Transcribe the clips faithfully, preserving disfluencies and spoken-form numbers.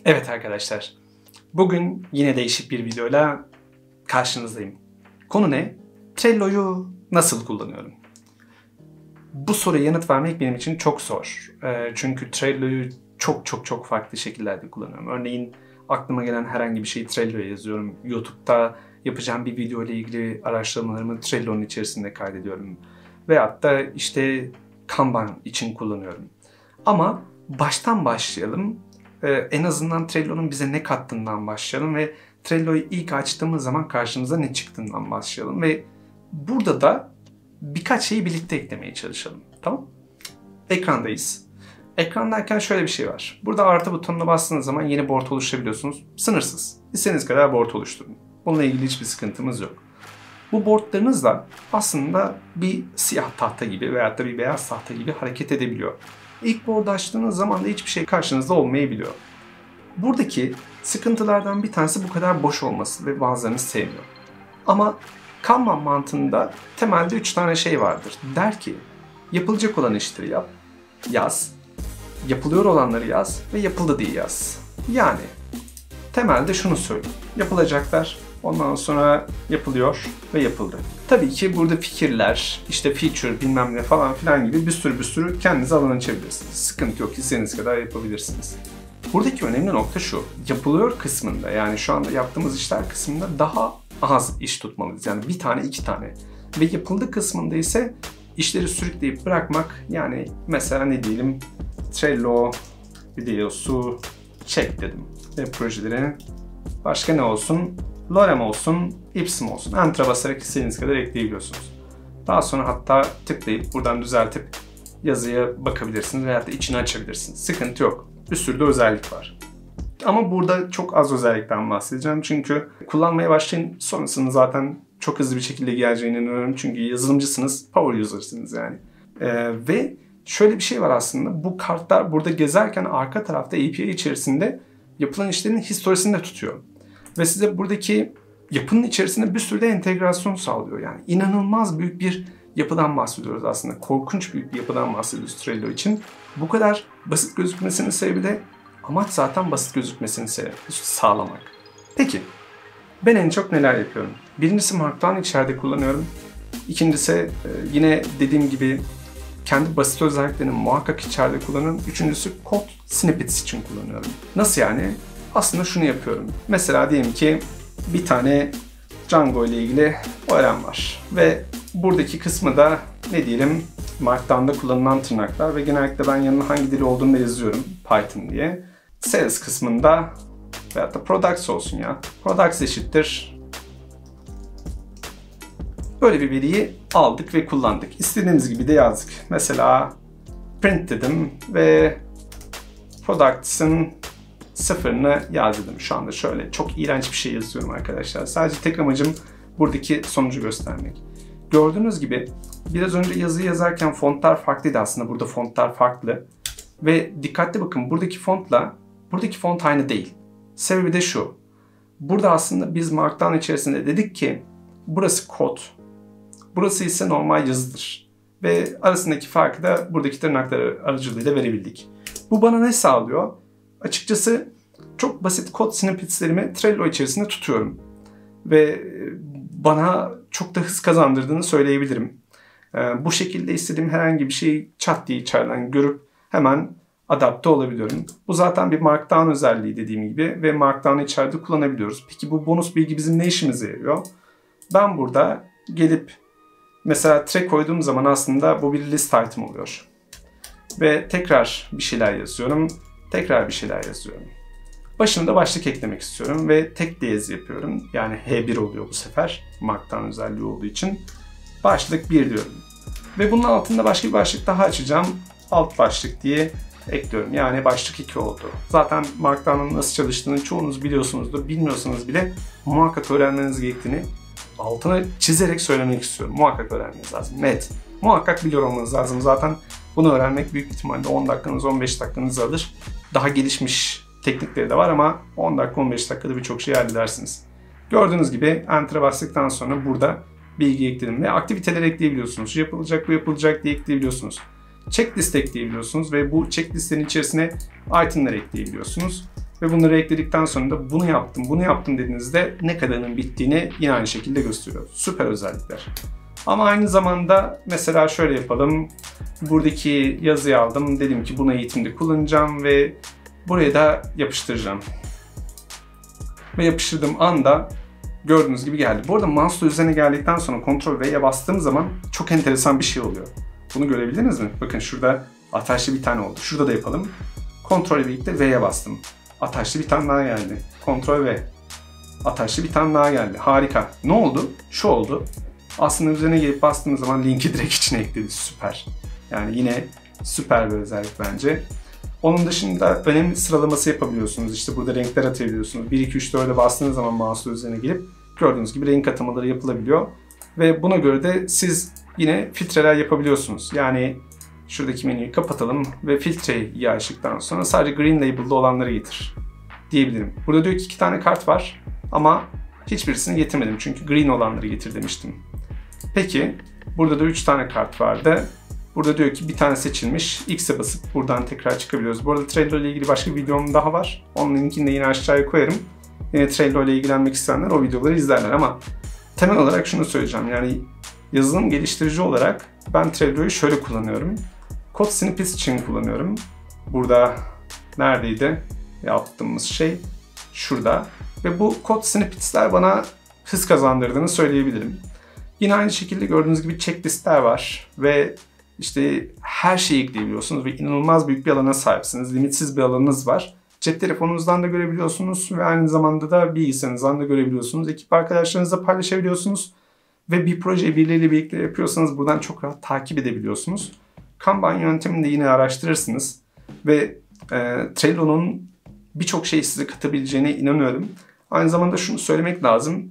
Evet arkadaşlar, bugün yine değişik bir videoyla karşınızdayım. Konu ne? Trello'yu nasıl kullanıyorum? Bu soruya yanıt vermek benim için çok zor. Çünkü Trello'yu çok çok çok farklı şekillerde kullanıyorum. Örneğin aklıma gelen herhangi bir şeyi Trello'ya yazıyorum. YouTube'da yapacağım bir video ile ilgili araştırmalarımı Trello'nun içerisinde kaydediyorum. Veyahut da işte Kanban için kullanıyorum. Ama baştan başlayalım. Ee, en azından Trello'nun bize ne kattığından başlayalım ve Trello'yu ilk açtığımız zaman karşımıza ne çıktığından başlayalım ve burada da birkaç şeyi birlikte eklemeye çalışalım. Tamam? Ekrandayız. Ekrandayken şöyle bir şey var. Burada artı butonuna bastığınız zaman yeni board oluşturabiliyorsunuz. Sınırsız. İstediğiniz kadar board oluşturun. Bununla ilgili hiçbir sıkıntımız yok. Bu boardlarınız da aslında bir siyah tahta gibi veyahut da bir beyaz tahta gibi hareket edebiliyor. İlk board açtığınız zaman da hiçbir şey karşınızda olmayabiliyor. Buradaki sıkıntılardan bir tanesi bu kadar boş olması ve bazılarını sevmiyor. Ama Kanban mantığında temelde üç tane şey vardır. Der ki yapılacak olan işleri yap, yaz, yapılıyor olanları yaz ve yapıldı diye yaz. Yani temelde şunu söyleyeyim. Yapılacaklar, ondan sonra yapılıyor ve yapıldı. Tabii ki burada fikirler, işte feature bilmem ne falan filan gibi bir sürü bir sürü kendinize alan açabilirsiniz. Sıkıntı yok, istediğiniz kadar yapabilirsiniz. Buradaki önemli nokta şu, yapılıyor kısmında yani şu anda yaptığımız işler kısmında daha az iş tutmalıyız. Yani bir tane iki tane. Ve yapıldı kısmında ise işleri sürükleyip bırakmak yani mesela ne diyelim Trello videosu çek dedim. Ve projeleri başka ne olsun? Lorem olsun, Ipsum olsun. Enter'a basarak istediğiniz kadar ekleyebiliyorsunuz. Daha sonra hatta tıklayıp buradan düzeltip yazıya bakabilirsiniz veya da içini açabilirsiniz. Sıkıntı yok. Bir sürü de özellik var. Ama burada çok az özellikten bahsedeceğim. Çünkü kullanmaya başlayın sonrasında zaten çok hızlı bir şekilde geleceğine inanıyorum. Çünkü yazılımcısınız, power user'sınız yani. Ee, ve şöyle bir şey var aslında. Bu kartlar burada gezerken arka tarafta A P I içerisinde yapılan işlerin historisini de tutuyor. Ve size buradaki yapının içerisinde bir sürü de entegrasyon sağlıyor. Yani inanılmaz büyük bir yapıdan bahsediyoruz aslında. Korkunç büyük bir yapıdan bahsediyoruz Trello için. Bu kadar basit gözükmesinin sebebi de amaç zaten basit gözükmesini sağlamak. Peki ben en çok neler yapıyorum? Birincisi Markdown içeride kullanıyorum. İkincisi yine dediğim gibi kendi basit özelliklerini muhakkak içeride kullanıyorum. Üçüncüsü Code Snippets için kullanıyorum. Nasıl yani? Aslında şunu yapıyorum. Mesela diyelim ki bir tane Django ile ilgili öğren var. Ve buradaki kısmı da ne diyelim Markdown'da kullanılan tırnaklar ve genellikle ben yanına hangi dil olduğunu da yazıyorum Python diye. Sales kısmında veyahut da products olsun ya. Products eşittir. Böyle bir veriyi aldık ve kullandık. İstediğimiz gibi de yazdık. Mesela print dedim ve products'ın sıfırını yazdım. Şu anda şöyle çok iğrenç bir şey yazıyorum arkadaşlar. Sadece tek amacım buradaki sonucu göstermek. Gördüğünüz gibi biraz önce yazıyı yazarken fontlar farklıydı aslında. Burada fontlar farklı. Ve dikkatli bakın buradaki fontla buradaki font aynı değil. Sebebi de şu. Burada aslında biz Markdown içerisinde dedik ki burası kod. Burası ise normal yazıdır. Ve arasındaki farkı da buradaki tırnaklar aracılığıyla verebildik. Bu bana ne sağlıyor? Açıkçası çok basit kod snippets'lerimi Trello içerisinde tutuyorum. Ve bana çok da hız kazandırdığını söyleyebilirim. Bu şekilde istediğim herhangi bir şeyi çat diye içeriden görüp hemen adapte olabiliyorum. Bu zaten bir Markdown özelliği dediğim gibi ve Markdown'ı içeride kullanabiliyoruz. Peki bu bonus bilgi bizim ne işimize yarıyor? Ben burada gelip mesela track koyduğum zaman aslında bu bir list item oluyor. Ve tekrar bir şeyler yazıyorum. Tekrar bir şeyler yazıyorum. Başına da başlık eklemek istiyorum ve tek diyez yapıyorum. Yani H bir oluyor bu sefer. Markdown özelliği olduğu için. Başlık bir diyorum. Ve bunun altında başka bir başlık daha açacağım. Alt başlık diye ekliyorum. Yani başlık iki oldu. Zaten Markdown'un nasıl çalıştığını çoğunuz biliyorsunuzdur. Bilmiyorsanız bile muhakkak öğrenmeniz gerektiğini altına çizerek söylemek istiyorum. Muhakkak öğrenmeniz lazım. Evet. Muhakkak biliyor olmanız lazım. Zaten bunu öğrenmek büyük ihtimalle on dakikanız on beş dakikanızı alır. Daha gelişmiş teknikleri de var ama on dakika on beş dakikada birçok şey halledersiniz. Gördüğünüz gibi Enter'a bastıktan sonra burada bilgi ekledim ve aktiviteler ekleyebiliyorsunuz. Şu yapılacak, bu yapılacak diye ekleyebiliyorsunuz. Checklist ekleyebiliyorsunuz ve bu checklistenin içerisine itemler ekleyebiliyorsunuz. Ve bunları ekledikten sonra da bunu yaptım, bunu yaptım dediğinizde ne kadarının bittiğini yine aynı şekilde gösteriyor. Süper özellikler. Ama aynı zamanda mesela şöyle yapalım. Buradaki yazıyı aldım. Dedim ki bunu eğitimde kullanacağım ve buraya da yapıştıracağım. Ve yapıştırdığım anda gördüğünüz gibi geldi. Bu arada mouse'la üzerine geldikten sonra Ctrl V'ye bastığım zaman çok enteresan bir şey oluyor. Bunu görebildiniz mi? Bakın şurada ataşlı bir tane oldu. Şurada da yapalım. Ctrl ile birlikte V'ye bastım. Ataşlı bir tane daha geldi. Ctrl V. Ataşlı bir tane daha geldi. Harika. Ne oldu? Şu oldu. Aslında üzerine gelip bastığınız zaman linki direkt içine ekledi. Süper. Yani yine süper bir özellik bence. Onun dışında önemli sıralaması yapabiliyorsunuz. İşte burada renkler atabiliyorsunuz. bir, iki, üç, dörde bastığınız zaman mouse'la üzerine gelip gördüğünüz gibi renk atamaları yapılabiliyor. Ve buna göre de siz yine filtreler yapabiliyorsunuz. Yani şuradaki menüyü kapatalım ve filtreyi açtıktan sonra sadece green label'da olanları getir diyebilirim. Burada diyor ki iki tane kart var ama hiçbirisini getirmedim çünkü green olanları getir demiştim. Peki burada da üç tane kart vardı. Burada diyor ki bir tane seçilmiş. X'e basıp buradan tekrar çıkabiliyoruz. Bu arada Trello ile ilgili başka bir videom daha var. Onun linkini de yine aşağıya koyarım. Yine Trello ile ilgilenmek isteyenler o videoları izlerler ama temel olarak şunu söyleyeceğim. Yani yazılım geliştirici olarak ben Trello'yu şöyle kullanıyorum. Code snippets için kullanıyorum. Burada neredeydi yaptığımız şey? Şurada. Ve bu code snippets'ler bana hız kazandırdığını söyleyebilirim. Yine aynı şekilde gördüğünüz gibi checklistler var ve işte her şeyi ekleyebiliyorsunuz ve inanılmaz büyük bir alana sahipsiniz. Limitsiz bir alanınız var. Cep telefonunuzdan da görebiliyorsunuz ve aynı zamanda da bilgisayarınızdan da görebiliyorsunuz. Ekip arkadaşlarınızla paylaşabiliyorsunuz ve bir projeyi birileriyle birlikte yapıyorsanız buradan çok rahat takip edebiliyorsunuz. Kanban yöntemini de yine araştırırsınız ve e, Trello'nun birçok şey size katabileceğine inanıyorum. Aynı zamanda şunu söylemek lazım.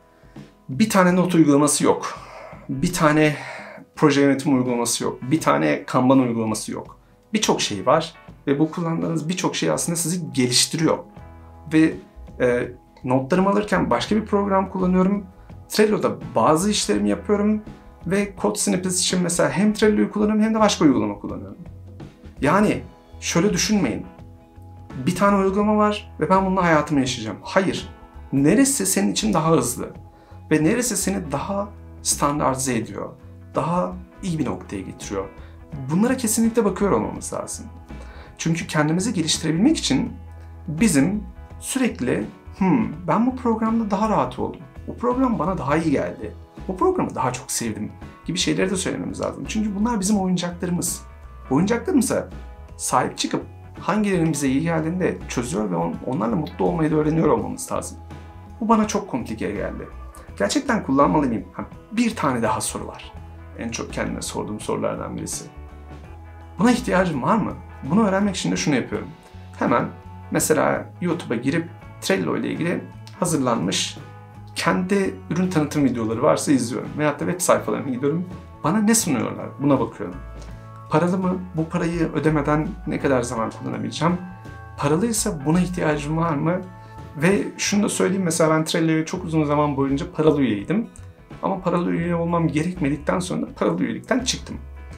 Bir tane not uygulaması yok. Bir tane proje yönetim uygulaması yok. Bir tane Kanban uygulaması yok. Birçok şey var ve bu kullandığınız birçok şey aslında sizi geliştiriyor. Ve e, notlarımı alırken başka bir program kullanıyorum. Trello'da bazı işlerimi yapıyorum ve Code Snippets için mesela hem Trello'yu kullanıyorum hem de başka uygulama kullanıyorum. Yani şöyle düşünmeyin. Bir tane uygulama var ve ben bununla hayatımı yaşayacağım. Hayır. Neresi senin için daha hızlı ve neresi seni daha standartize ediyor, daha iyi bir noktaya getiriyor. Bunlara kesinlikle bakıyor olmamız lazım. Çünkü kendimizi geliştirebilmek için bizim sürekli hmm, ben bu programda daha rahat oldum. Bu program bana daha iyi geldi. Bu programı daha çok sevdim gibi şeyleri de söylememiz lazım. Çünkü bunlar bizim oyuncaklarımız. Oyuncaklarımıza sahip çıkıp hangilerinin bize iyi geldiğini de çözüyor ve on, onlarla mutlu olmayı da öğreniyor olmamız lazım. Bu bana çok komplike geldi. Gerçekten kullanmalı mıyım? Ha, bir tane daha soru var. En çok kendime sorduğum sorulardan birisi. Buna ihtiyacım var mı? Bunu öğrenmek için de şunu yapıyorum. Hemen mesela YouTube'a girip Trello ile ilgili hazırlanmış kendi ürün tanıtım videoları varsa izliyorum. Veyahut da web sayfalarına gidiyorum. Bana ne sunuyorlar? Buna bakıyorum. Paralı mı? Bu parayı ödemeden ne kadar zaman kullanabileceğim? Paralıysa buna ihtiyacım var mı? Ve şunu da söyleyeyim, mesela ben Trello'ya çok uzun zaman boyunca paralı üyeydim. Ama paralı üye olmam gerekmedikten sonra da paralı üyelikten çıktım.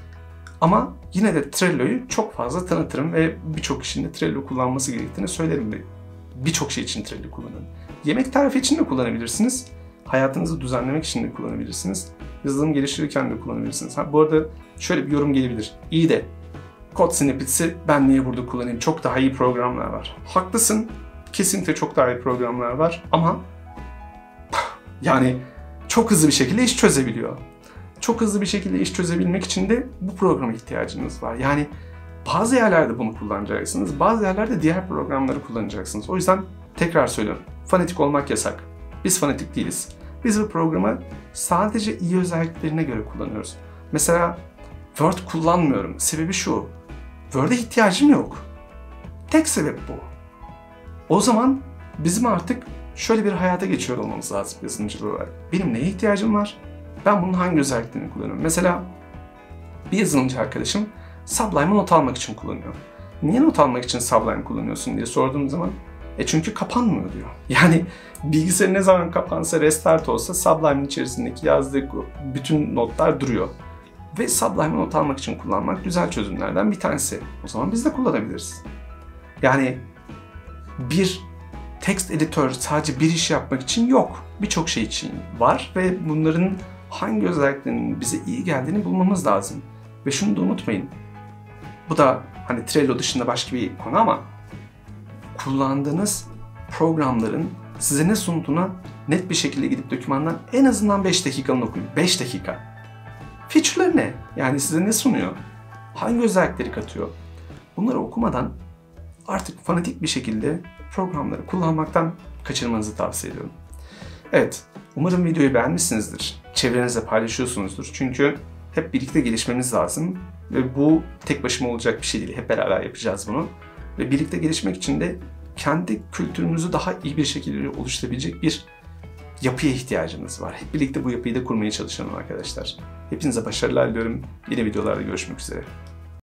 Ama yine de Trello'yu çok fazla tanıtırım ve birçok kişinin de Trello kullanması gerektiğini söylerim ve birçok şey için Trello kullanın. Yemek tarifi için de kullanabilirsiniz. Hayatınızı düzenlemek için de kullanabilirsiniz. Yazılım geliştirirken de kullanabilirsiniz. Ha, bu arada şöyle bir yorum gelebilir. İyi de Code Snippets'i ben niye burada kullanayım? Çok daha iyi programlar var. Haklısın. Kesinlikle çok daha iyi programlar var ama yani çok hızlı bir şekilde iş çözebiliyor. Çok hızlı bir şekilde iş çözebilmek için de bu programa ihtiyacınız var. Yani bazı yerlerde bunu kullanacaksınız, bazı yerlerde diğer programları kullanacaksınız. O yüzden tekrar söylüyorum, fanatik olmak yasak. Biz fanatik değiliz. Biz bu programı sadece iyi özelliklerine göre kullanıyoruz. Mesela Word kullanmıyorum. Sebebi şu, Word'e ihtiyacım yok. Tek sebep bu. O zaman bizim artık şöyle bir hayata geçiyor olmamız lazım yazılımcı olarak. Benim neye ihtiyacım var? Ben bunun hangi özelliklerini kullanıyorum? Mesela bir yazılımcı arkadaşım Sublime'ı not almak için kullanıyor. Niye not almak için Sublime kullanıyorsun diye sorduğum zaman e çünkü kapanmıyor diyor. Yani bilgisayar ne zaman kapansa, restart olsa Sublime'ın içerisindeki yazdığı bütün notlar duruyor. Ve Sublime'ı not almak için kullanmak güzel çözümlerden bir tanesi. O zaman biz de kullanabiliriz. Yani bir text editör sadece bir iş yapmak için yok. Birçok şey için var ve bunların hangi özelliklerinin bize iyi geldiğini bulmamız lazım. Ve şunu da unutmayın. Bu da hani Trello dışında başka bir konu ama kullandığınız programların size ne sunduğuna net bir şekilde gidip dokümandan en azından beş dakikanı okuyun. beş dakika. Feature'ları ne? Yani size ne sunuyor? Hangi özellikleri katıyor? Bunları okumadan artık fanatik bir şekilde programları kullanmaktan kaçırmanızı tavsiye ediyorum. Evet, umarım videoyu beğenmişsinizdir. Çevrenizde paylaşıyorsunuzdur. Çünkü hep birlikte gelişmemiz lazım. Ve bu tek başıma olacak bir şey değil. Hep beraber yapacağız bunu. Ve birlikte gelişmek için de kendi kültürümüzü daha iyi bir şekilde oluşturabilecek bir yapıya ihtiyacımız var. Hep birlikte bu yapıyı da kurmaya çalışalım arkadaşlar. Hepinize başarılar diliyorum. Yeni videolarda görüşmek üzere.